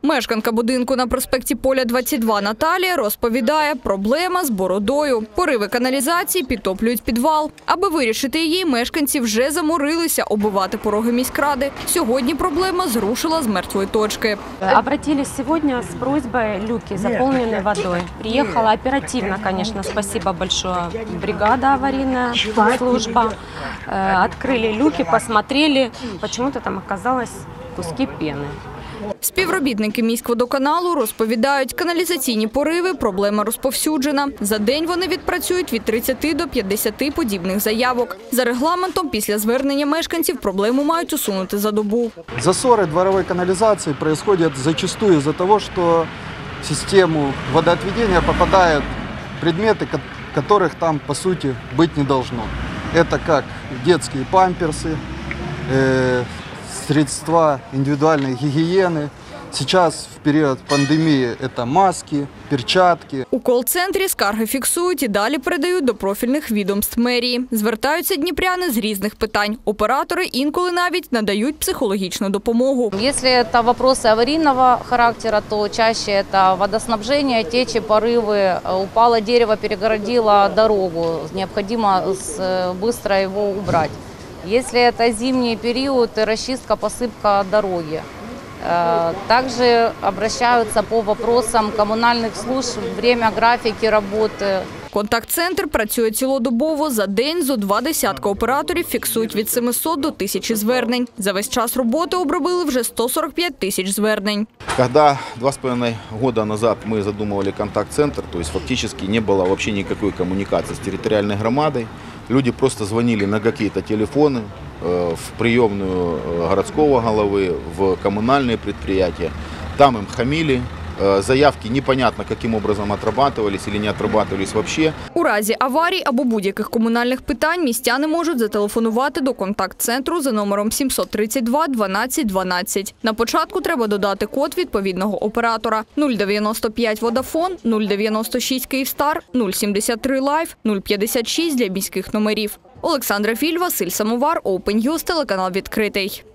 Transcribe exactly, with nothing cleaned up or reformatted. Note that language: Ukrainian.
Мешканка будинку на проспекті Поля, двадцять два Наталія розповідає, проблема з бородою. Пориви каналізації підтоплюють підвал. Аби вирішити її, мешканці вже заморилися оббивати пороги міськради. Сьогодні проблема зрушила з мертвої точки. Обратились сьогодні з просьбою люки заповнені водою. Приїхала оперативно, звісно, спасибо большое. Бригада аварийная, служба. Открыли люки, посмотрели, почему-то там оказалось куски пени. Співробітники міськводоканалу розповідають, каналізаційні пориви – проблема розповсюджена. За день вони відпрацюють від тридцяти до п'ятдесяти подібних заявок. За регламентом, після звернення мешканців проблему мають усунути за добу. Засори дворової каналізації происходят зачастую из-за того, что в систему водоотведения попадают предметы, которых там, по сути, быть не должно. Это как детские памперсы, э, средства индивидуальной гигиены. Сейчас в период пандемии это маски, перчатки. У кол-центрі скарги фіксують і далі передають до профільних відомств мерії. Звертаються дніпряни з різних питань. Оператори інколи навіть надають психологічну допомогу. Если это вопросы аварийного характера, то чаще это водоснабжение, течи, порывы. Упало дерево, перегородило дорогу. Необходимо быстро его убрать. Если это зимний период, расчистка, посыпка дороги. Также обращаются по вопросам коммунальных служб, время, графики работы. Контакт-центр працює цілодобово. За день зо два десятка операторів фіксують від семисот до тисячі звернень. За весь час роботи обробили вже сто сорок п'ять тисяч звернень. Когда два с половиной года назад мы задумывали контакт-центр, то есть фактически не было вообще никакой коммуникации с территориальной громадой, люди просто звонили на какие-то телефоны, в приемную городского головы, в коммунальные предприятия. Там им хамили. Заявки непонятно, яким образом отрабатывались или не отрабатывались вообще. У разі аварій або будь-яких комунальних питань містяни можуть зателефонувати до контакт-центру за номером сімсот тридцять два дванадцять дванадцять. На початку треба додати код відповідного оператора – нуль дев'яносто п'ять Водафон, нуль дев'яносто шість Київстар, нуль сімдесят три Лайф, нуль п'ятдесят шість для міських номерів. Олександра Філь, Василь Самовар, Open News, телеканал «Відкритий».